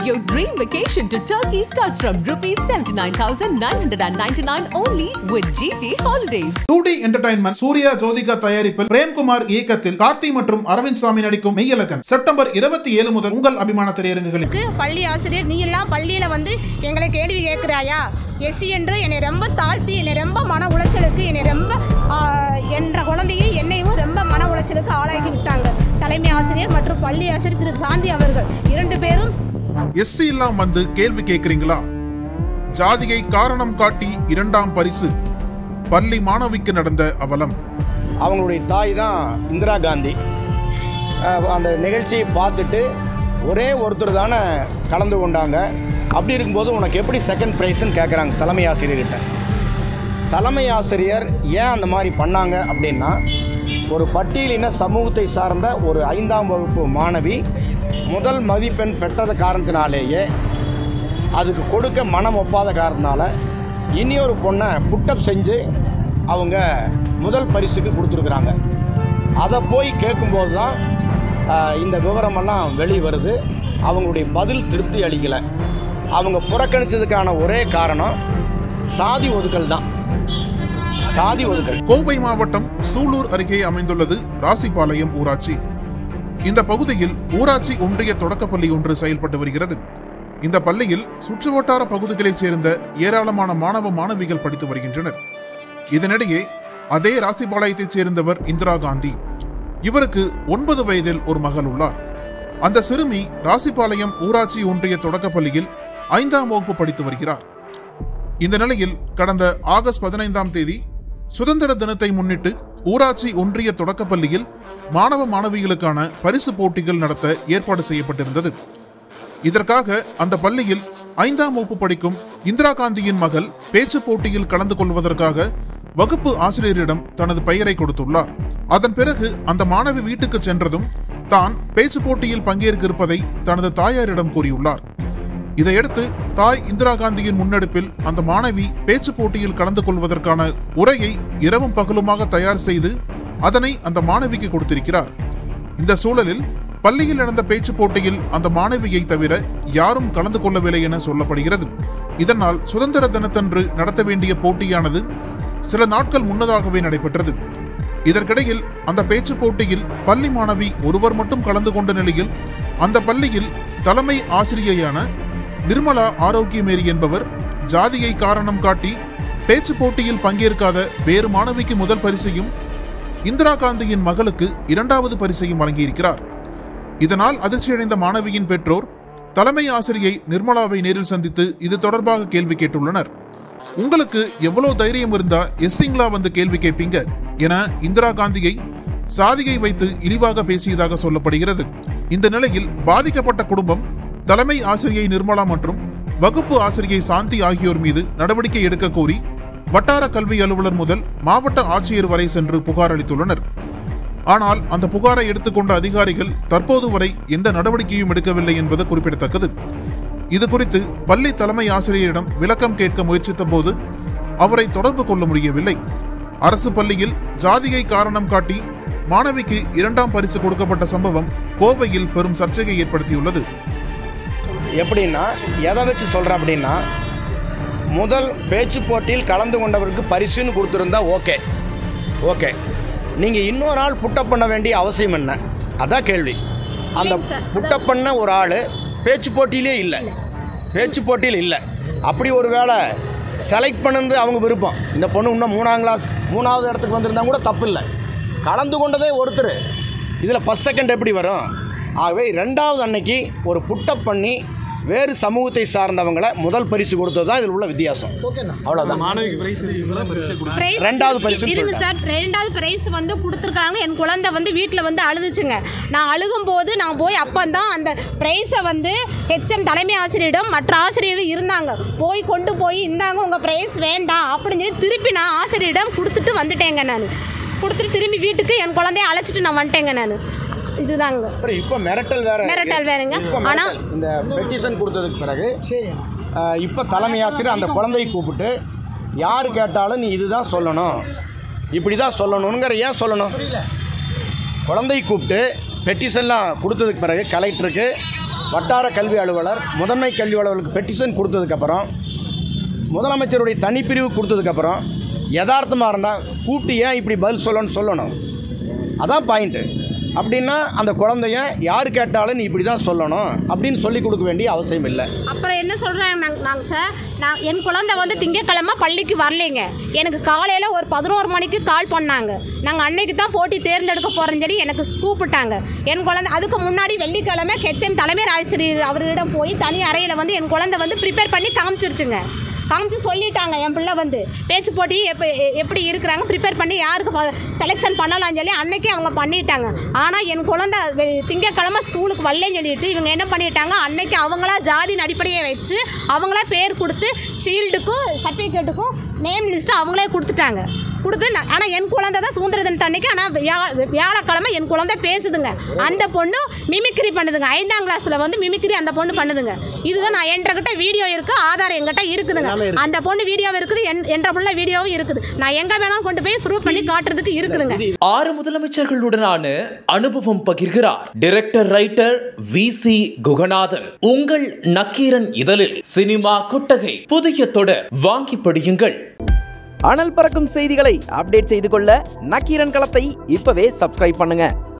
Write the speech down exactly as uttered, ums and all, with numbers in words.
Your dream vacation to Turkey starts from rupees seventy-nine thousand nine hundred ninety-nine only with G T Holidays. two D Entertainment Surya Jyothika தயாரிப்பில் பிரேம்குமார் இயக்கத்தில் கார்த்தி மற்றும் அரவிந்த் சாமி நடிக்கும் Meiyazhagan September இருபத்தி ஏழு முதல் உங்கள் அபிமான திரையரங்குகளில். பள்ளி ஆசிரியர் நீ எல்லாம் பள்ளியில வந்து எங்களை கேள்வி கேட்கிறாயா? எஸ்சி என்று என்னை ரொம்ப தாழ்த்தி என்னை ரொம்ப மன உளைச்சலுக்கு என்னை ரொம்ப என்ற குழந்தையை என்னையும் ரொம்ப மன உளைச்சலுக்கு ஆளாக்கி விட்டாங்க. தலைமை ஆசிரியர் மற்றும் பள்ளி ஆசிரியர் திரு சாந்தி அவர்கள் இரண்டு பேரும் எஸ்சி எல்லாம் வந்து கேள்வி கேட்கிறீங்களா? ஜாதியை காரணம் காட்டி இரண்டாம் பரிசு பள்ளி மாணவிக்கு நடந்த அவலம். அவங்களுடைய தாய் தான் இந்திரா காந்தி. அந்த நிகழ்ச்சியை பார்த்துட்டு ஒரே ஒருத்தர் தானே கலந்து கொண்டாங்க. அப்படி இருக்கும்போது உனக்கு எப்படி செகண்ட் ப்ரைஸ்ன்னு கேட்குறாங்க தலைமை ஆசிரியர்கிட்ட. தலைமை ஆசிரியர் ஏன் அந்த மாதிரி பண்ணாங்க அப்படின்னா, ஒரு பட்டியலின சமூகத்தை சார்ந்த ஒரு ஐந்தாம் வகுப்பு மாணவி முதல் மதிப்பெண் பெற்றது காரணத்தினாலேயே அதுக்கு கொடுக்க மனம் ஒப்பாத காரணத்தினால இனியொரு பொண்ணை புட்டப் செஞ்சு அவங்க முதல் பரிசுக்கு கொடுத்துருக்குறாங்க. அதை போய் கேட்கும்போது தான் இந்த விவரமெல்லாம் வெளியே வருது. அவங்களுடைய பதில் திருப்தி அளிக்கலை. அவங்க புறக்கணித்ததுக்கான ஒரே காரணம் சாதி ஒதுக்கல் தான். சாதி ஒதுக்கல். கோவை மாவட்டம் சூலூர் அருகே அமைந்துள்ளது ராசிபாளையம் ஊராட்சி. இந்த பகுதியில் ஊராட்சி ஒன்றிய தொடக்கப்பள்ளி ஒன்று செயல்பட்டு வருகிறது. இந்த பள்ளியில் சுற்றுவட்டார பகுதிகளைச் சேர்ந்த ஏராளமான மாணவ மாணவிகள் படித்து வருகின்றனர். இதனிடையே அதே ராசிபாளையத்தைச் சேர்ந்தவர் இந்திரா காந்தி. இவருக்கு ஒன்பது வயதில் ஒரு மகள் உள்ளார். அந்த சிறுமி ராசிபாளையம் ஊராட்சி ஒன்றிய தொடக்கப்பள்ளியில் ஐந்தாம் வகுப்பு படித்து வருகிறார். இந்த நிலையில் கடந்த ஆகஸ்ட் பதினைந்தாம் தேதி சுதந்திர தினத்தை முன்னிட்டு ஊராட்சி ஒன்றிய தொடக்கப்பள்ளியில் மாணவ மாணவிகளுக்கான பரிசு போட்டிகள் நடத்த ஏற்பாடு செய்யப்பட்டிருந்தது. இதற்காக அந்த பள்ளியில் ஐந்தாம் வகுப்பு படிக்கும் இந்திரா காந்தியின் மகள் பேச்சு போட்டியில் கலந்து கொள்வதற்காக வகுப்பு ஆசிரியரிடம் தனது பெயரை கொடுத்துள்ளார். அதன் பிறகு அந்த மாணவி வீட்டுக்கு சென்றதும் தான் பேச்சு போட்டியில் பங்கேற்க இருப்பதை தனது தாயாரிடம் கூறியுள்ளார். இதையடுத்து தாய் இந்திரா காந்தியின் முன்னெடுப்பில் அந்த மாணவி பேச்சு போட்டியில் கலந்து கொள்வதற்கான உரையை இரவும் பகலுமாக தயார் செய்து அதனை அந்த மாணவிக்கு கொடுத்திருக்கிறார். இந்த சூழலில் பள்ளியில் நடந்த பேச்சு போட்டியில் அந்த மாணவியை தவிர யாரும் கலந்து கொள்ளவில்லை என சொல்லப்படுகிறது. இதனால் சுதந்திர தினத்தன்று நடத்த வேண்டிய போட்டியானது சில நாட்கள் முன்னதாகவே நடைபெற்றது. இதற்கிடையில் அந்த பேச்சு போட்டியில் பள்ளி மாணவி ஒருவர் மட்டும் கலந்து கொண்ட நிலையில் அந்த பள்ளியில் தலைமை ஆசிரியையான நிர்மலா ஆரோக்கியமேரி என்பவர் ஜாதியை காரணம் காட்டி பேச்சு போட்டியில் பங்கேற்காத வேறு மாணவிக்கு முதல் பரிசையும் இந்திரா காந்தியின் மகளுக்கு இரண்டாவது பரிசையும் வழங்கியிருக்கிறார். இதனால் அதிர்ச்சியடைந்த மாணவியின் பெற்றோர் தலைமை ஆசிரியை நிர்மலாவை நேரில் சந்தித்து இது தொடர்பாக கேள்வி கேட்டுள்ளனர். உங்களுக்கு எவ்வளவு தைரியம் இருந்தா எஸ்சிங்களா வந்து கேள்வி கேட்பீங்க என இந்திரா காந்தியை சாதியை வைத்து இழிவாக பேசியதாக சொல்லப்படுகிறது. இந்த நிலையில் பாதிக்கப்பட்ட குடும்பம் தலைமை ஆசிரியை நிர்மலா மற்றும் வகுப்பு ஆசிரியை சாந்தி ஆகியோர் மீது நடவடிக்கை எடுக்க கோரி வட்டார கல்வி அலுவலர் முதல் மாவட்ட ஆட்சியர் வரை சென்று புகார் அளித்துள்ளனர். ஆனால் அந்த புகாரை எடுத்துக்கொண்ட அதிகாரிகள் தற்போது வரை எந்த நடவடிக்கையும் எடுக்கவில்லை என்பது குறிப்பிடத்தக்கது. இது குறித்து பள்ளி தலைமை ஆசிரியரிடம் விளக்கம் கேட்க முயற்சித்த போது அவரை தொடர்பு கொள்ள முடியவில்லை. அரசு பள்ளியில் ஜாதியை காரணம் காட்டி மாணவிக்கு இரண்டாம் பரிசு கொடுக்கப்பட்ட சம்பவம் கோவையில் பெரும் சர்ச்சையை ஏற்படுத்தியுள்ளது. எப்படின்னா, எதை வச்சு சொல்கிறேன் அப்படின்னா, முதல் பேச்சு போட்டியில் கலந்து கொண்டவருக்கு பரிசுன்னு கொடுத்துருந்தா ஓகே ஓகே நீங்கள் இன்னொரு ஆள் புட்டப் பண்ண வேண்டிய அவசியம் என்ன? அதான் கேள்வி. அந்த புட்டப் பண்ண ஒரு ஆள் பேச்சு போட்டியிலே இல்லை, பேச்சு போட்டியில் இல்லை. அப்படி ஒரு வேளை செலக்ட் பண்ணது அவங்க விருப்பம். இந்த பொண்ணு இன்னும் மூணாம் கிளாஸ் மூணாவது இடத்துக்கு வந்திருந்தா கூட தப்பு இல்லை. கலந்து கொண்டதே ஒருத்தர், இதில் ஃபஸ்ட் செகண்ட் எப்படி வரும்? ஆகவே ரெண்டாவது அன்னைக்கு ஒரு புட்டப் பண்ணி வேறு சமூகத்தை சார்ந்தவங்களை முதல் பரிசு கொடுத்தது தான் இதில் உள்ள வித்தியாசம். அவ்வளோதான். ரெண்டாவது பரிசு இருங்க சார், ரெண்டாவது பிரைஸ் வந்து கொடுத்துருக்காங்க. என் குழந்தை வந்து வீட்டில் வந்து அழுதுச்சுங்க. நான் அழுகும் போது நான் போய் அப்போ தான் அந்த பிரைஸை வந்து ஹெச்எம் தலைமை ஆசிரியரிடம் மற்ற ஆசிரியர்கள் இருந்தாங்க. போய் கொண்டு போய் இந்தாங்க உங்கள் பிரைஸ் வேண்டாம் அப்படின்னு சொல்லி திருப்பி நான் ஆசிரியரிடம் கொடுத்துட்டு வந்துட்டேங்க. நான் கொடுத்துட்டு திரும்பி வீட்டுக்கு என் குழந்தைய அழைச்சிட்டு நான் வந்துட்டேங்க. நான் இதுதாங்க. இப்போ மிரட்டல் வேற மிரட்டல் வேறுங்க. ஆனால் இந்த பெட்டிஷன் கொடுத்ததுக்கு பிறகு இப்போ தலைமை ஆசிரியர் அந்த குழந்தையை கூப்பிட்டு யார் கேட்டாலும் நீ இதுதான் சொல்லணும், இப்படி தான் சொல்லணுங்கிற ஏன் சொல்லணும்? குழந்தையை கூப்பிட்டு பெட்டிஷன்லாம் கொடுத்ததுக்கு பிறகு கலெக்டருக்கு வட்டார கல்வி அலுவலர் முதன்மை கல்வி அலுவலருக்கு பெட்டிஷன் கொடுத்ததுக்கப்புறம் முதலமைச்சருடைய தனிப்பிரிவு கொடுத்ததுக்கப்புறம் யதார்த்தமாக இருந்தால் கூப்பிட்டு ஏன் இப்படி பதில் சொல்லணும்னு சொல்லணும். அதான் பாயிண்ட்டு. அப்படின்னா அந்த குழந்தைய யார் கேட்டாலும் நீ இப்படி தான் சொல்லணும் அப்படின்னு சொல்லி கொடுக்க வேண்டிய அவசியம் இல்லை. அப்புறம் என்ன சொல்கிறாங்க நாங்கள் நாங்கள் சார் நான் என் குழந்தை வந்து திங்கக்கிழமை பள்ளிக்கு வரலைங்க. எனக்கு காலையில் ஒரு பதினோரு மணிக்கு கால் பண்ணாங்க. நாங்கள் அன்னைக்கு தான் போட்டி தேர்ந்தெடுக்க போகிறோன்னு சொல்லி எனக்கு கூப்பிட்டாங்க. என் குழந்தை அதுக்கு முன்னாடி வெள்ளிக்கிழமை ஹெச்எம் தலைமை ஆசிரியர் அவர்களிடம் போய் தனி அறையில் வந்து என் குழந்தை வந்து ப்ரிப்பேர் பண்ணி காமிச்சிருச்சுங்க. காமிச்சு சொல்லிட்டாங்க என் பிள்ளை வந்து பேச்சு போட்டி எப்போ எப்படி இருக்கிறாங்க ப்ரிப்பேர் பண்ணி யாருக்கு செலெக்ஷன் பண்ணலாம்னு சொல்லி அன்னைக்கு அவங்க பண்ணிட்டாங்க. ஆனால் என் குழந்தை திங்கக்கிழமை ஸ்கூலுக்கு வரலன்னு சொல்லிட்டு இவங்க என்ன பண்ணிட்டாங்க, அன்னைக்கு அவங்களா ஜாதியின் அடிப்படையை வச்சு அவங்களா பேர் கொடுத்து சீல்டுக்கும் சர்டிஃபிகேட்டுக்கும் நேம் லிஸ்ட்டு அவங்களே கொடுத்துட்டாங்க. கொடுத்து ஆனால் என் குழந்தை தான் சுதந்திர தினத்து அன்னைக்கு ஆனால் வியா வியாழக்கிழமை என் குழந்தை பேசுதுங்க. அந்த பொண்ணு மிமிக்ரி பண்ணுதுங்க. ஐந்தாம் கிளாஸில் வந்து மிமிக்ரி அந்த பொண்ணு பண்ணுதுங்க. இதுதான் நான் என்கிட்ட வீடியோ இருக்குது, ஆதாரம் என்கிட்ட இருக்குதுங்க. அந்த பொண்ணு வீடியோவும் இருக்குது, என்ற பிள்ள வீடியோவும் இருக்குது. நான் எங்கே வேணாலும் கொண்டு போய் ப்ரூவ் பண்ணி காட்டுறதுக்கு இருக்குதுங்க. ஆறு முதலமைச்சர்களுடனான அனுபவம் பகிர்கிறார் director writer V C Guganathan. உங்கள் நக்கீரன் இதழில் சினிமா கொட்டகை புதிய தொடர் வாங்கி படியுங்கள். அனல் பறக்கும் செய்திகளை அப்டேட் செய்து கொள்ள நக்கீரன் களத்தை இப்பவே சப்ஸ்கிரைப் பண்ணுங்க.